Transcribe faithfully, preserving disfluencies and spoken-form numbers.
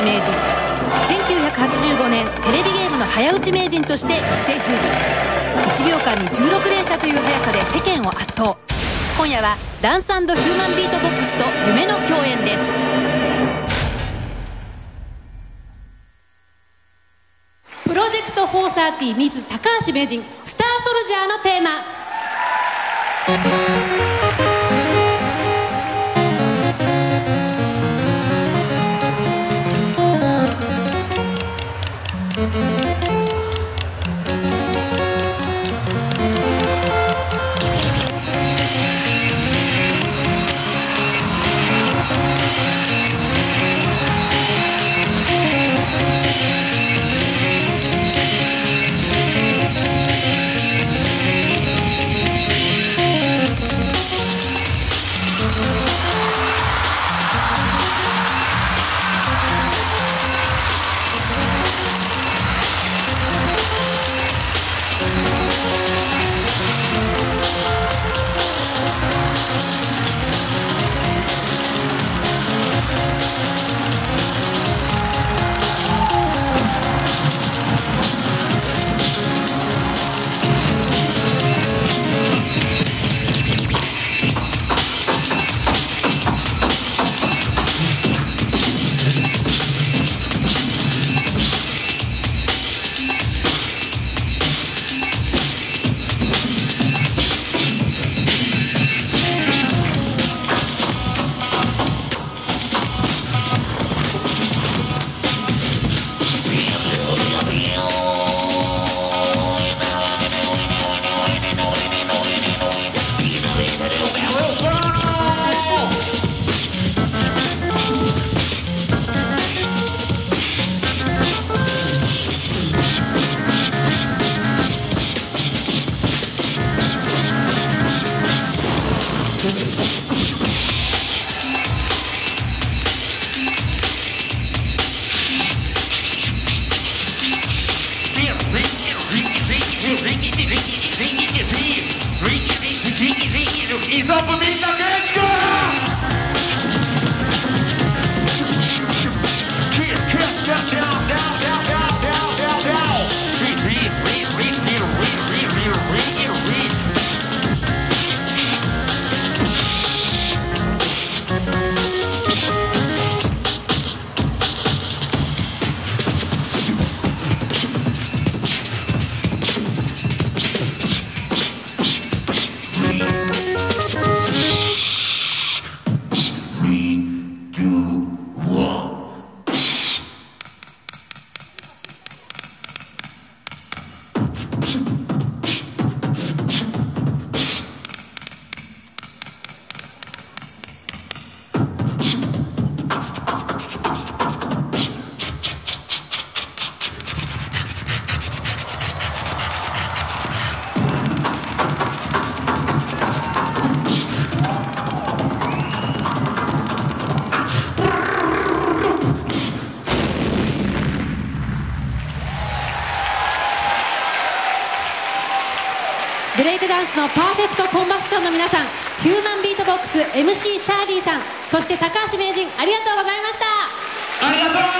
名人。せんきゅうひゃくはちじゅうごねんテレビゲームの早打ち名人として一世風靡。いちびょうかんにじゅうろく連射という速さで世間を圧倒。今夜はダンス&ヒューマンビートボックスと夢の共演です。プロジェクト フォーサーティー ミズ 高橋名人、スターソルジャーのテーマ。ブレイクダンスのパーフェクトコンバスチョンの皆さん、ヒューマンビートボックス エムシー シャーリーさん、そして高橋名人、ありがとうございました。 ありがとう。